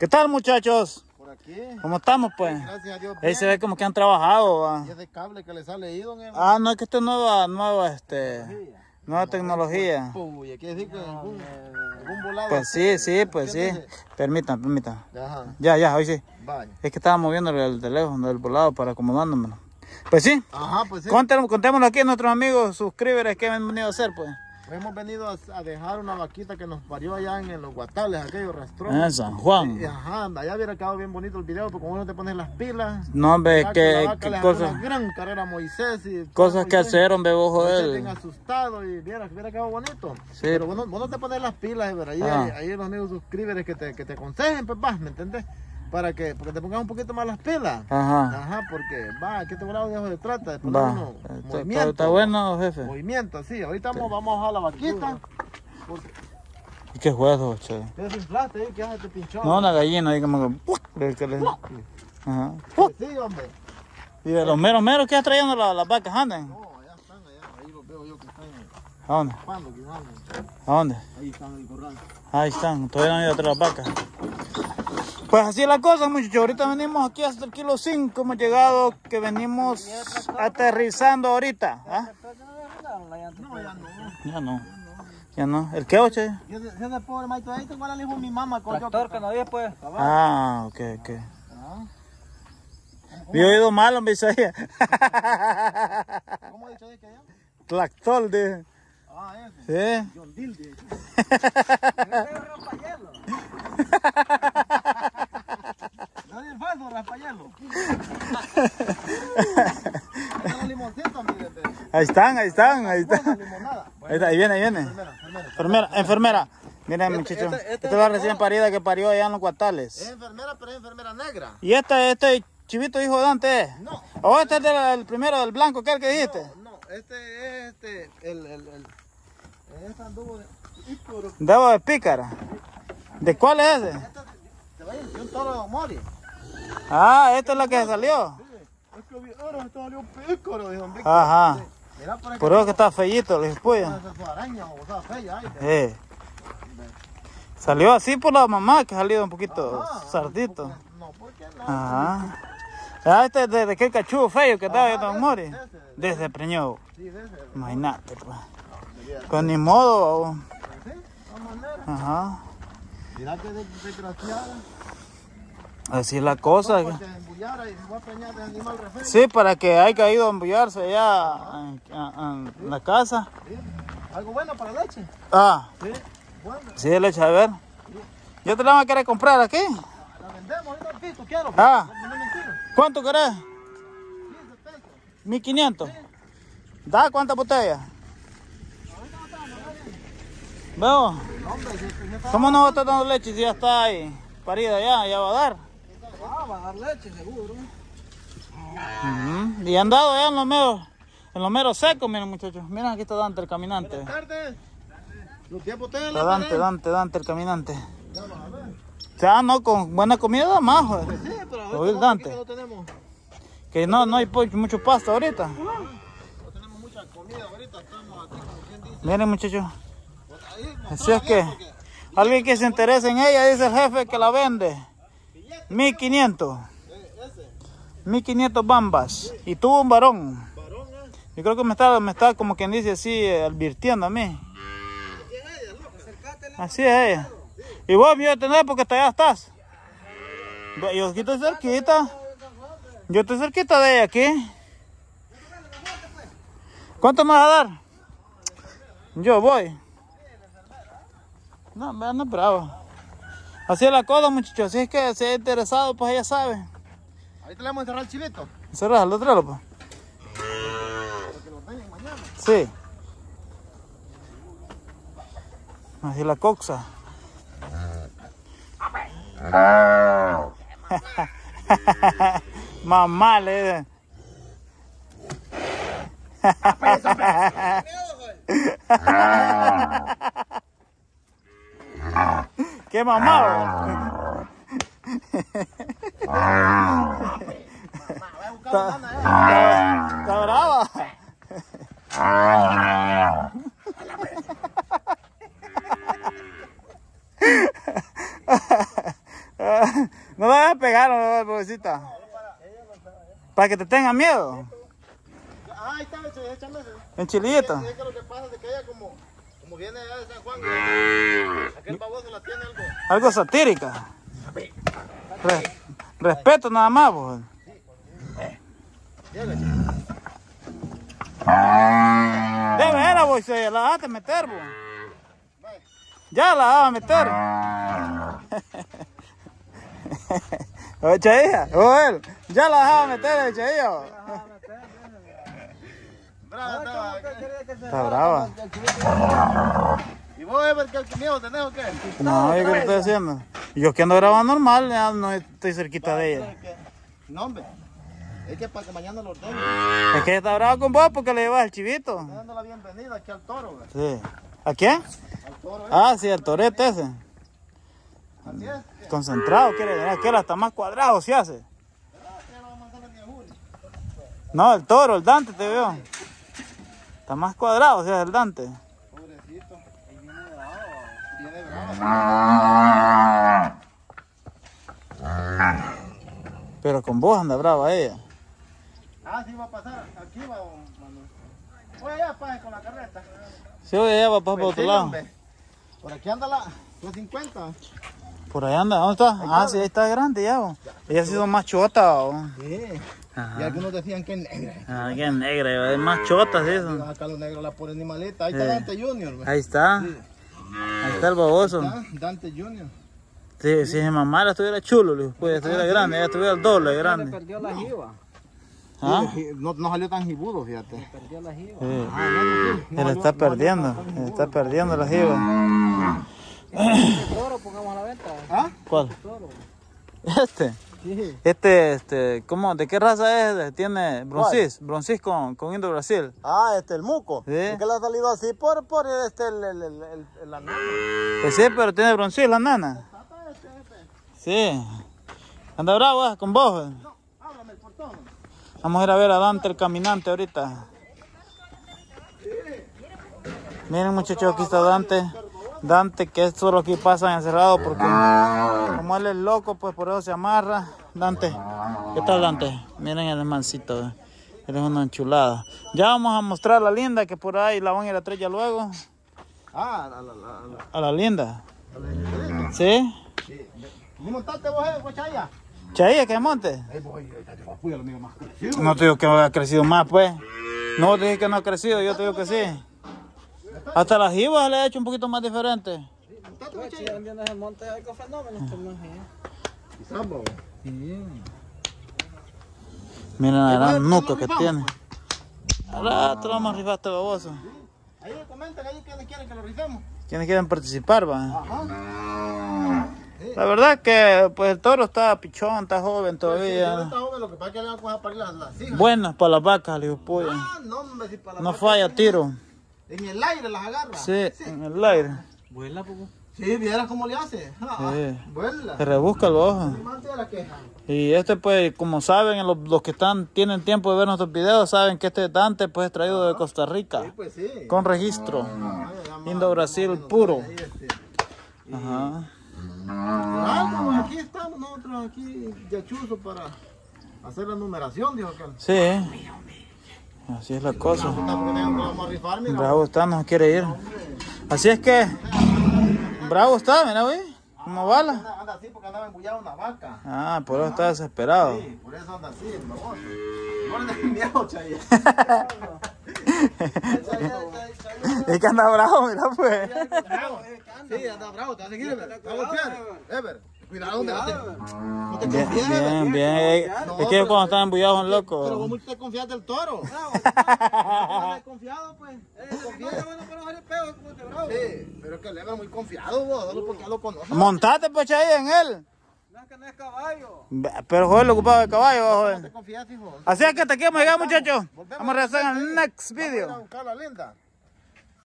¿Qué tal, muchachos? Por aquí. ¿Cómo estamos, pues? Gracias a Dios. Ahí se ve como que han trabajado. ¿Va? Y ese cable que les ha leído, No, es que esto es nueva tecnología. Uy, quiere decir que algún volado. Pues sí. Permítanme. Ajá. Ya, hoy sí. Vaya. Es que estaba moviendo el teléfono del volado para acomodándomelo. Pues sí. Ajá, pues sí. Contémoslo aquí a nuestros amigos suscriptores que han venido a hacer, pues. Hemos venido a dejar una vaquita que nos parió allá en los Guatales, aquellos rastros. En San Juan. Ajá, allá hubiera quedado bien bonito el video, porque uno te pones las pilas. No, hombre, qué cosas. Una gran carrera Moisés. Y cosas que hacer, hombre, ojo de él. Bien asustado y viera que hubiera quedado bonito. Sí. Pero vos no te pones las pilas, ¿verdad? Ahí los amigos suscriptores que te aconsejen, pues ¿me entendés? Porque te pongas un poquito más las pilas. Ajá, porque aquí te volado de trata de poner movimiento. Está bueno, jefe. Movimiento, sí. Ahorita vamos a bajar la vaquita. ¿Y qué juego, che? ¿Qué desinflaste ahí? ¿Qué haces? Te pinchó. No, una gallina ahí como que... Ajá. Sí, hombre. ¿Y de los meros que están trayendo las vacas andan? No, allá están, ahí los veo yo que están ¿A dónde? quizás. ¿A dónde? Ahí están en el corral. Ahí están, todavía no han ido a traer las vacas. Pues así es la cosa, muchachos. Ahorita venimos aquí hasta el kilo 5. Hemos llegado, que venimos aterrizando ahorita. ¿Ah? No, Ya no. ¿El qué, oche? Ese pobre maito ahí, igual le dijo mi mamá. Tractor que no había, pues. Ok. Me he oído mal, hombre, Isaías. ¿Cómo ha dicho ahí que allá? Tractor, dije. Ese. Sí. John Dilde. Nadie es falso, Rafaelo. Ahí están. Ahí viene. Enfermera. Enfermera. Miren, muchachos. Esta es la recién parida que parió allá en los Guatales. Es enfermera, pero es enfermera negra. ¿Y este chivito hijo de Dante es? No. ¿O este es el primero del blanco, aquel que dijiste? No, este es este anduvo de Ícaro. Debo de pícara. ¿De cuál es ese? Te vaya un toro Mori. Esta es la que salió. Es que ahora salió pícaro, dijo Víctor. Ajá. Mira por aquí. Por eso que está fellito, les puya. Su araña o sea, fea ahí. Salió así por la mamá, que ha salido un poquito sardito. No, porque no. Ajá. Este es de aquel cachudo feo que estaba viendo Mori. Desde Preñó. Sí, de ese. Imagínate, pues. Pues ni modo. Sí, de manera. Ajá. Mira que desgraciada. Así es la cosa. Porque se embullara y se fue a preñar de animal refén. Sí, para que haya ido a embullarse allá en la casa. Sí. Algo bueno para leche. Sí, Bueno, sí, leche, a ver. Yo te la voy a querer comprar aquí. la vendemos ahorita al piso, quiero. Ah. No es mentira. ¿Cuánto querés? 15 pesos. 1500. ¿Da cuántas botellas? Veo. Hombre, si ¿Cómo no va a estar dando leche si ya está ahí? Parida ya va a dar. va a dar leche, seguro. Y han dado ya en los meros secos, miren, muchachos. Miren, aquí está Dante el caminante. Buenas tardes. Los tiempos te Está Dante el caminante. Ya no, con buena comida más, joder. Sí, pero Oír ahorita Dante. no tenemos. Que no hay mucho pasto ahorita. No tenemos mucha comida ahorita, estamos aquí como quien dice. Miren, muchachos. Ahí, Así es que alguien que se interese en ella, dice el jefe que la vende. 1500. 1500 bambas. Y tuvo un varón. Yo creo que me está como quien dice así, advirtiendo a mí. Así es ella. Y vos me voy a tener porque hasta allá estás. Yo aquí estoy cerquita. Yo estoy cerquita de ella aquí. ¿Cuánto me vas a dar? Yo voy. No, no es bravo. Así es la cosa, muchachos. Así es que si es interesado, pues ella sabe. Ahí te le vamos a encerrar el chivito. Cerralo, tráelo, pues. Para que lo tengan mañana. Sí. Así es la coxa. Mamá le ¿Qué mamá? Está brava. Rosita? Para que te tenga miedo. Ah, ahí está, échame ese. En chilito. Es que lo que pasa es que ella como viene allá de San Juan, aquel baboso la tiene algo. Algo satírica. Respeto nada más, pues. De veras, vos, se la vas a meter, vos. Ya la vas a meter. Oye, Chaía, él, ya la vas a meter, Chaía. Brava, está brava. ¿Y vos, Ever, qué miedo tenés o qué? No, yo qué estoy haciendo. Yo que ando grabando normal, ya no estoy cerquita de ella. No, hombre. Es que para que mañana lo ordene. Es que ella está brava con vos porque le llevas el chivito. Estoy dando la bienvenida aquí al toro, güey. Sí. ¿A quién? Al toro, Ah, sí, el torete ese. Así es. Concentrado, quiere decir, aquel hasta más cuadrado se hace. No, el toro, el Dante te veo. Está más cuadrado, o sea, el Dante. Pobrecito. Ahí viene bravo. Pero con vos anda brava ella. Ah, sí va a pasar. Aquí va, Manuel. Oye, ya pase con la carreta. Sí, oye, ella va para otro Sí, lado. hombre. Por aquí anda la 50. Por ahí anda, ¿dónde está? Ah, sí, ahí está grande ya. Ella ha sido más chota. Sí. Ajá. Y algunos decían que es negra. Ah, qué negra, es más chota, sí, eso. Acá los negros la ponen animalita. Ahí está Dante Junior. Ahí está. Sí. Ahí está el baboso. Está Dante Junior. Sí, si mi mamá estuviera chulo, pues estuviera grande, ella estuviera el doble de grande. Perdió la jiba. ¿Ah? No salió tan jibudo, fíjate. Perdió la jiba. Sí. No Él está perdiendo, él está perdiendo la jiba. El toro pongamos a la venta. ¿Ah? ¿Cuál? El toro. Este. Sí. ¿Cómo? ¿De qué raza es? Tiene broncis con Indo Brasil. Ah, el muco. Sí. Es que le ha salido así por la nana. Pues sí, pero tiene broncis la nana. Sí. Anda bravo, con vos. No, ábrame el portón. Vamos a ir a ver a Dante el caminante ahorita. Miren, muchachos, aquí está Dante. Dante, que es solo aquí pasa encerrado porque como él es loco, pues por eso se amarra. Dante, ¿qué tal, Dante? Miren el mancito, él es una enchulada. Ya vamos a mostrar a la linda, que por ahí la van a ir a traer ya luego. Ah, A la linda. ¿Sí? sí. ¿Ni montaste vos, Chaya? Chaya, que monte. Cuida lo mío más crecido. No te digo que ha crecido más, pues. No te dije que no ha crecido, yo te digo que sí. Hasta las jibas le he hecho un poquito más diferente. Si vendiendo ese monte hay fenómenos que no es. ¿Y Sambo? Miren la gran nuca que tiene. Ahora te lo vamos a rifar este baboso. Ahí comenten ahí quiénes quieren que lo rifemos. ¿Quiénes quieren participar, va? Ajá. La verdad que pues el toro está pichón, está joven todavía. Está joven, lo que pasa es que le van a coger para las hijas. Buenas para las vacas, le digo, pollo. Ah, no, hombre, si para la No vaca falla tiro. En el aire las agarra. Sí, en el aire. Vuela, poco. Sí, vieras cómo le hace. Sí. Vuela. Se rebusca el bajo. Más de la queja. Y este pues, como saben, los que tienen tiempo de ver nuestros videos, saben que este Dante pues es traído de Costa Rica. Sí, pues sí. Con registro. Indo Brasil puro. Ajá. Ah, aquí estamos nosotros aquí de chuzo para hacer la numeración, dijo aquel. Sí. Así es la cosa. Vamos a rifar, mira. Bravo está, no quiere ir. Así es que bravo está, mira, güey. Como bala. Anda así porque andaba embullado una vaca. Ah, por eso está desesperado. Sí, por eso anda así, el baboso. No le des miedo, Chay. Es que anda bravo, mira pues. Sí, anda bravo, te vas a seguir, Ever. Te va a golpear. Ever, cuidado, no te Bien, confíes, bien, Ever. bien. Es que cuando están embullados son Pero locos. vos mucho te confías del toro. Bravo, desconfiado, pues. Sí, pero es que el Ever es muy confiado, vos, solo porque ya lo conoces. Montate pues ahí en él. No es que no es caballo. Pero joder, lo ocupado de caballo, No joder. te confías, hijo. Así es que hasta aquí vamos a llegar, muchachos. Vamos a regresar en el next Vamos a ir video. a buscar a la linda.